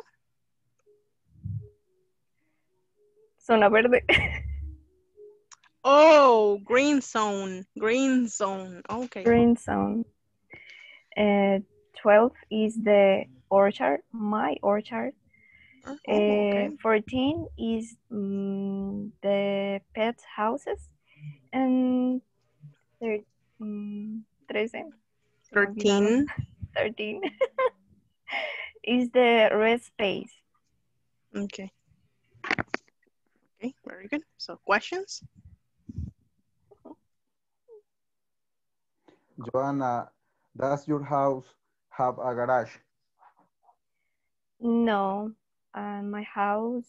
Zona verde. Oh, green zone. Green zone. Okay. Green zone. Uh, twelve is the orchard, my orchard. Oh, Uh, okay. fourteen is mm, the pet houses. And thir mm, thirteen. thirteen. thirteen is the rest space. Okay. Okay, very good. So questions? Joanna, does your house have a garage? No, uh, my house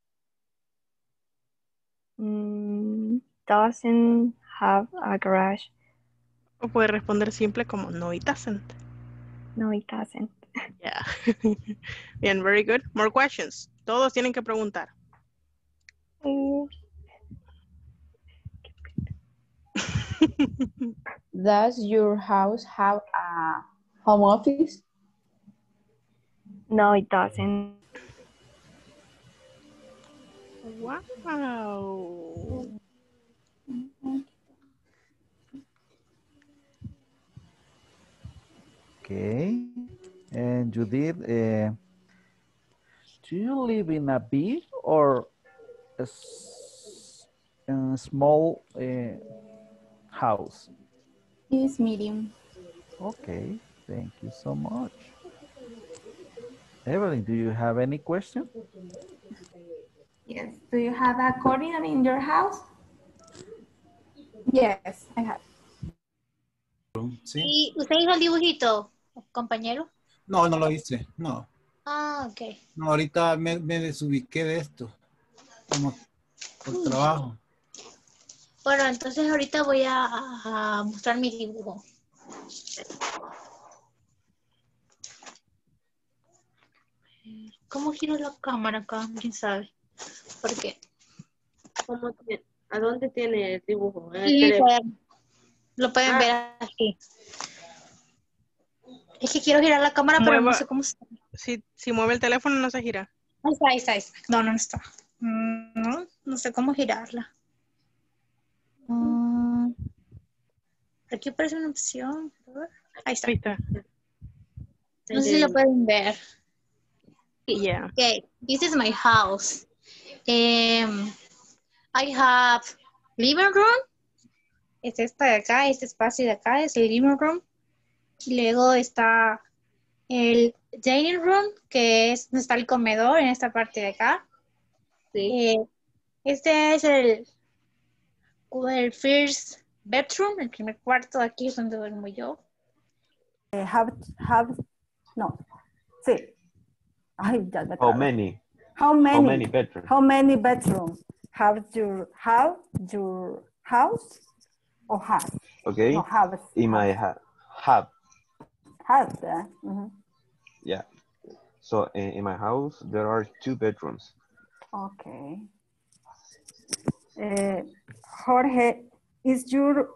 mm, doesn't have a garage. O puede responder simple como no, it doesn't. No, it doesn't. Yeah. Bien, very good. More questions. Todos tienen que preguntar. Mm. Does your house have a home office? No, it doesn't. Wow. Okay. And Judith, uh, do you live in a big or a, s a small uh, house? It's medium. Okay, thank you so much. Evelyn, do you have any question? Yes. Do you have a accordion in your house? Yes, I have. Sí. ¿Y usted hizo el dibujito, compañero? No, no lo hice. No. Ah, ok. No, ahorita me, me desubiqué de esto. Como por trabajo. Bueno, entonces ahorita voy a, a mostrar mi dibujo. ¿Cómo giro la cámara acá? ¿Quién sabe? ¿Por qué? ¿Cómo tiene- ¿A dónde tiene el dibujo? ¿En el Sí, teléfono? pueden- lo pueden Ah. ver aquí. Es que quiero girar la cámara, pero no Mueva- sé cómo se... Si, si mueve el teléfono no se gira. Ahí está, ahí está, ahí está. No, no, no está. Mm, No, no sé cómo girarla. Mm, Aquí aparece una opción. Ahí está. Ahí está. No sé si lo pueden ver. Yeah. Okay, this is my house. Um, I have living room. Es esta de acá, este espacio de acá es el living room. Y luego está el dining room, que es donde está el comedor en esta parte de acá. Eh, este es el, el first bedroom, el primer cuarto. Aquí es donde duermo yo. Eh, have, have, no. Sí. Ay, ya me How trabé. many? How many? How many bedrooms? How many bedrooms have your have your house or have? Okay. No, have. In my ha have. Have, eh? Mhm. Yeah. So in, in my house there are two bedrooms. Okay. Eh, Jorge, is your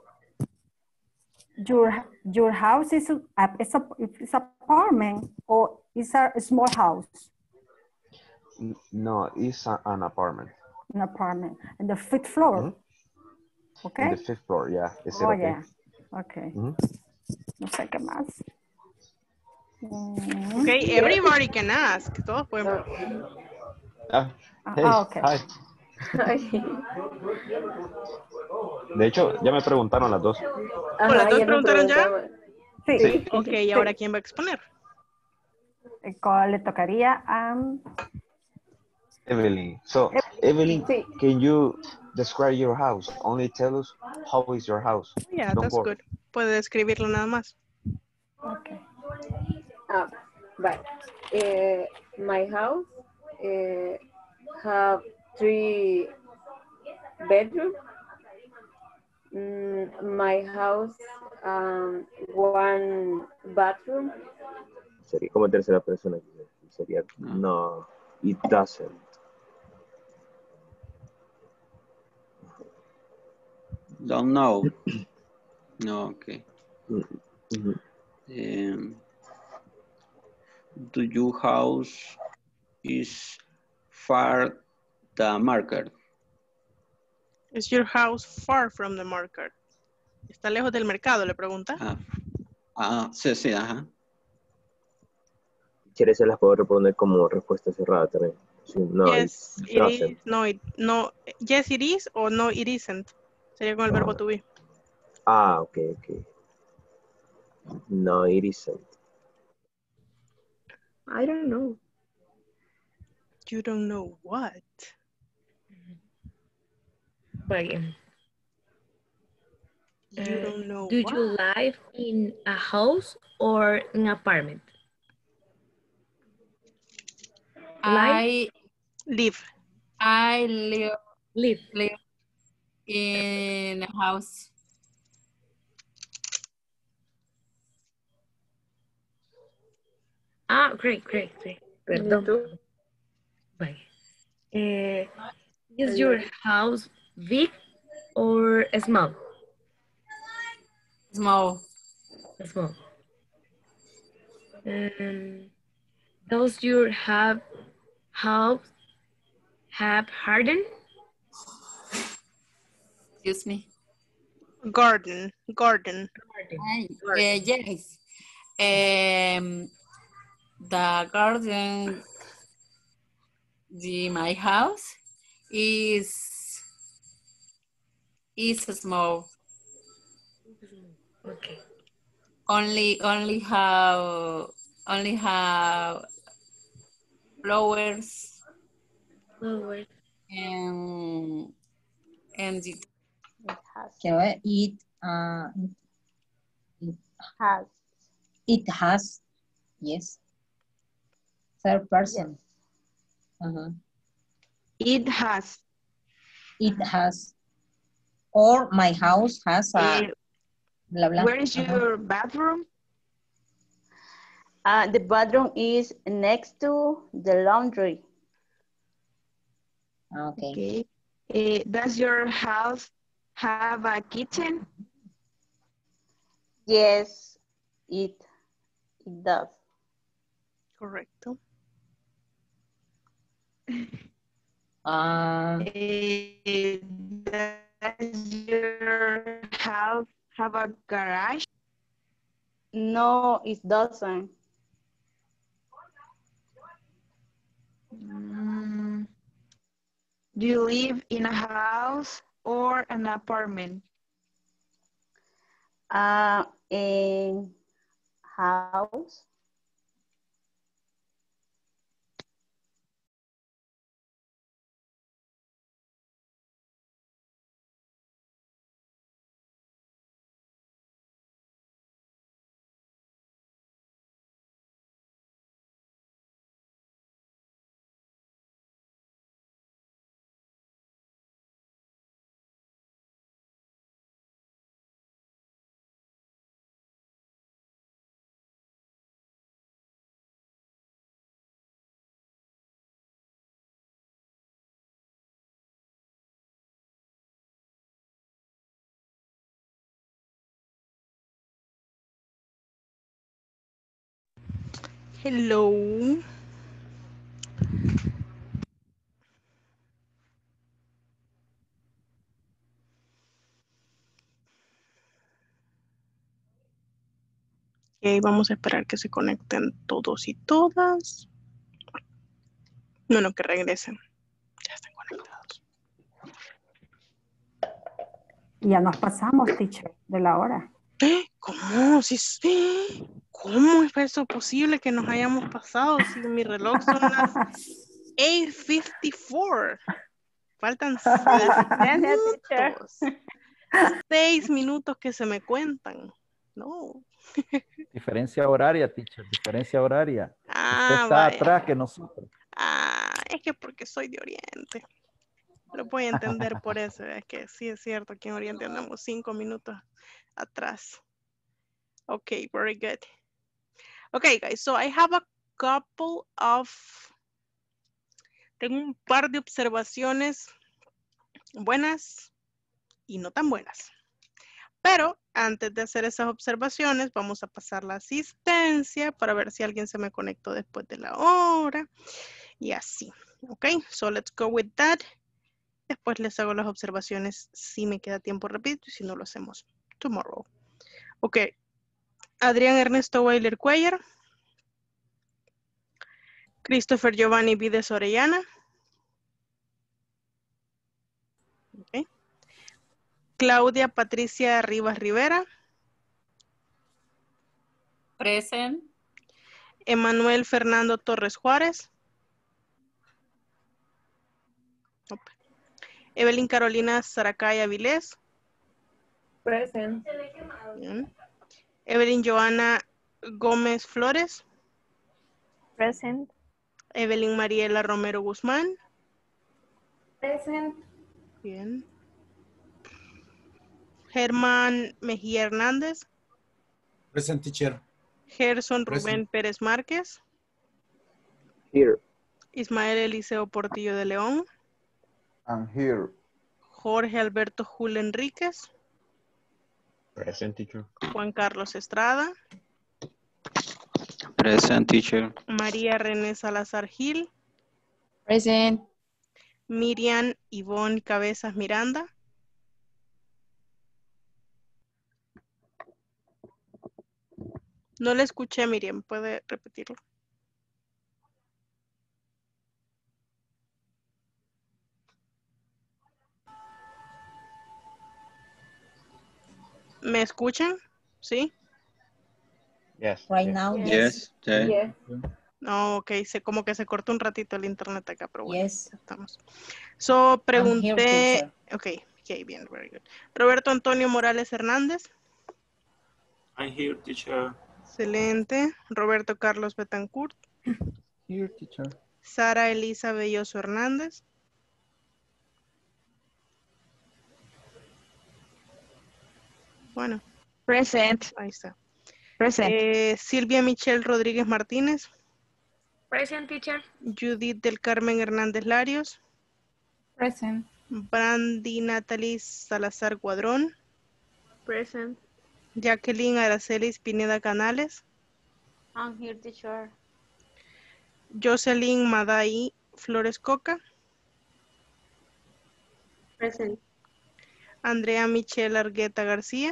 your your house is a is a is apartment or is a small house? N- No, it's a, an apartment. An apartment and the fifth floor. Mhm. Okay. In the fifth floor, yeah. Is it Oh okay? yeah. Okay. Mhm. No sé qué más. Mm. Okay, everybody can ask. Todos pueden. Ah, Ah, hey, ah, okay. hi. De hecho, ya me preguntaron las dos. ¿O las dos preguntaron ya? Sí. Sí. Ok, ¿y ahora quién va a exponer? Eh, ¿Cuál le tocaría a Evelyn. So, Evelyn, can you describe your house? Only tell us how is your house. Yeah, Don't that's worry. good. Puede describirlo nada más. Okay. Ah, right. Uh, my house uh, have three bedrooms. Mm, my house um, one bathroom. Sería como tercera persona. Sería, no, it doesn't. Don't know. No, okay. Um, do your house is far the market? Is your house far from the market? ¿Está lejos del mercado? Le pregunta. Ah, ah sí, sí, ajá. Si se las puedo responder como respuesta cerrada también. Sí, no, Yes, it it doesn't. is. No, it, no. Yes, it is o no, it isn't. Sería con el verbo to be. Ah, ok, ok. No, it isn't. I don't know. You don't know what? Vaya. You Uh, don't know do what? you live in a house or an apartment? I live. I live live live in a house. Ah, great, great, great. Perdón. Vaya. Uh, is your house big or small? Small. Small. Um, does your have house have garden? Excuse me. Garden. Garden. Uh, yes. Um, the garden the my house is is small. Okay. Only only have only have flowers Flowers. and and the, Quiero ver. It, uh, it Has. It has. Yes. Third person. Uh-huh. It has. It has. Or my house has a Uh, blah, blah. where is Uh-huh. your bathroom? Uh, the bathroom is next to the laundry. Okay. Okay. Uh, does your house have a kitchen? Yes, it, it does. Correcto. Um, Uh, does your house have a garage? No, it doesn't. Mm, do you live in a house or an apartment? Uh, in house. Hello. Ok, vamos a esperar que se conecten todos y todas. Bueno, que regresen. Ya están conectados. Ya nos pasamos, teacher, de la hora. ¿Cómo? Sí, sí. ¿Cómo es eso posible que nos hayamos pasado si mi reloj son las eight fifty-four? Faltan seis minutos. Seis minutos que se me cuentan. No. Diferencia horaria, teacher, diferencia horaria. Ah, Usted está vaya. atrás que nosotros. Ah, es que porque soy de Oriente. Lo voy a entender por eso. Es que sí es cierto que en Oriente andamos cinco minutos atrás. Okay, very good. Okay, guys, so I have a couple of... Tengo un par de observaciones buenas y no tan buenas. Pero antes de hacer esas observaciones, vamos a pasar la asistencia para ver si alguien se me conectó después de la hora. Y así. Ok, so let's go with that. Después les hago las observaciones si me queda tiempo, repito, y si no lo hacemos tomorrow. Ok, Adrián Ernesto Weiler Cuellar. Christopher Giovanni Vides Orellana. Okay. Claudia Patricia Rivas Rivera. Present. Emanuel Fernando Torres Juárez. Nope. Evelyn Carolina Saracay Avilés. Present. Bien. Evelyn Joana Gómez Flores. Present. Evelyn Mariela Romero Guzmán. Present. Bien. Germán Mejía Hernández. Present, teacher. Gerson Present. Rubén Pérez Márquez. Here. Ismael Eliseo Portillo de León. I'm here. Jorge Alberto Jul Enríquez. Present, teacher. Juan Carlos Estrada. Present, teacher. María René Salazar Gil. Present. Miriam Ivonne Cabezas Miranda. No le escuché, Miriam. ¿Puede repetirlo? ¿Me escuchan? ¿Sí? Yes. Right yes. now, Yes. yes. Yes. No, ok. Se, como que se cortó un ratito el internet acá, pero bueno. Yes. Estamos. So, I'm here, pregunté. teacher. Ok, ok, bien, very good. Roberto Antonio Morales Hernández. I'm here, teacher. Excelente. Roberto Carlos Betancourt. Here, teacher. Sara Elisa Belloso Hernández. Bueno, Present. ahí está. Present. Eh, Silvia Michelle Rodríguez Martínez. Present, teacher. Judith del Carmen Hernández Larios. Present. Brandy Natalie Salazar Cuadrón. Present. Jacqueline Araceli Pineda Canales. I'm here, teacher. Jocelyn Madai Flores Coca. Present. Andrea Michelle Argueta García.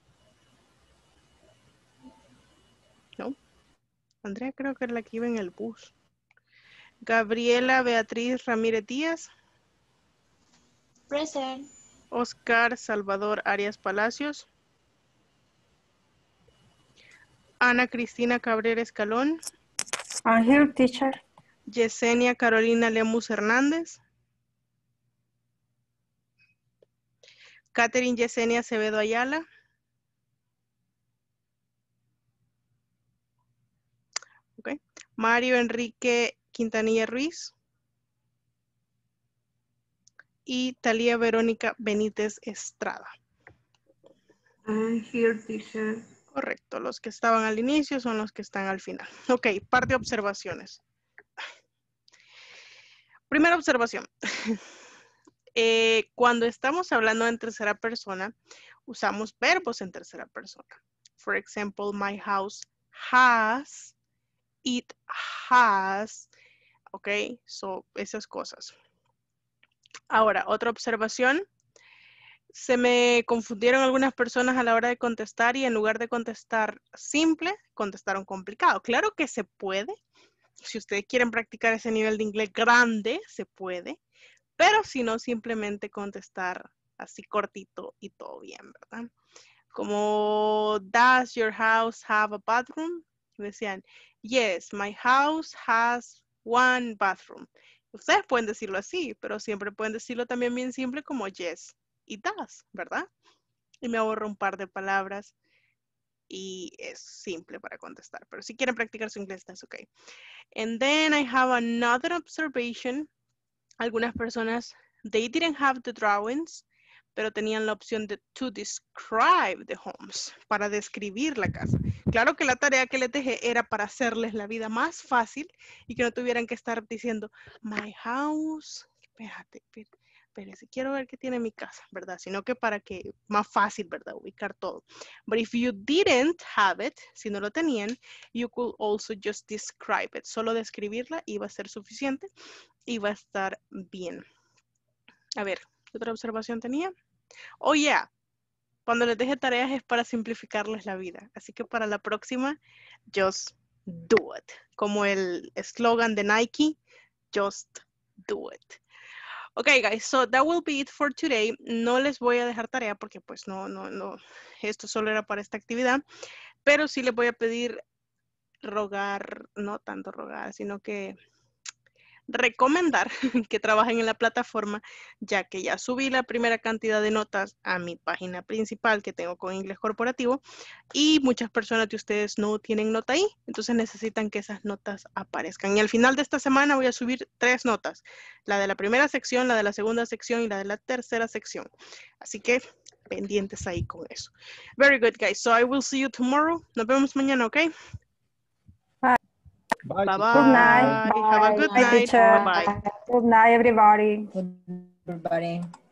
No. Andrea creo que es la que iba en el bus. Gabriela Beatriz Ramírez Díaz. Present. Oscar Salvador Arias Palacios. Ana Cristina Cabrera Escalón. I'm here, teacher. Yesenia Carolina Lemus Hernández. Catherine Yesenia Acevedo Ayala. Okay. Mario Enrique Quintanilla Ruiz. Y Talía Verónica Benítez Estrada. I'm here, teacher. Correcto, los que estaban al inicio son los que están al final. Ok, par de observaciones. Primera observación. Eh, cuando estamos hablando en tercera persona, usamos verbos en tercera persona. For example, my house has, it has, ok, so esas cosas. Ahora, otra observación. Se me confundieron algunas personas a la hora de contestar y en lugar de contestar simple, contestaron complicado. Claro que se puede. Si ustedes quieren practicar ese nivel de inglés grande, se puede. Pero si no, simplemente contestar así cortito y todo bien, ¿verdad? Como, does your house have a bathroom? Decían, yes, my house has one bathroom. Ustedes pueden decirlo así, pero siempre pueden decirlo también bien simple como yes, it does, ¿verdad? Y me ahorro un par de palabras y es simple para contestar. Pero si quieren practicar su inglés, that's okay. And then I have another observation. Algunas personas, they didn't have the drawings, pero tenían la opción de to describe the homes, para describir la casa. Claro que la tarea que les dejé era para hacerles la vida más fácil y que no tuvieran que estar diciendo, my house, espérate, espérese, quiero ver qué tiene mi casa, ¿verdad? Sino que para que, más fácil, ¿verdad? Ubicar todo. But if you didn't have it, si no lo tenían, you could also just describe it. Solo describirla iba a ser suficiente y va a estar bien. A ver, ¿qué otra observación tenía? Oh, yeah. Cuando les deje tareas es para simplificarles la vida. Así que para la próxima, just do it. Como el eslogan de Nike, just do it. Okay, guys, so that will be it for today. No les voy a dejar tarea porque pues no, no, no, esto solo era para esta actividad, pero sí les voy a pedir rogar, no tanto rogar, sino que recomendar que trabajen en la plataforma, ya que ya subí la primera cantidad de notas a mi página principal que tengo con inglés corporativo y muchas personas de ustedes no tienen nota ahí, entonces necesitan que esas notas aparezcan. Y al final de esta semana voy a subir tres notas, la de la primera sección, la de la segunda sección y la de la tercera sección. Así que pendientes ahí con eso. Very good, guys. So I will see you tomorrow. Nos vemos mañana, ¿ok? Bye. Bye bye. Good night. Have a good Bye, night. teacher. Bye bye. Good night, everybody. Everybody.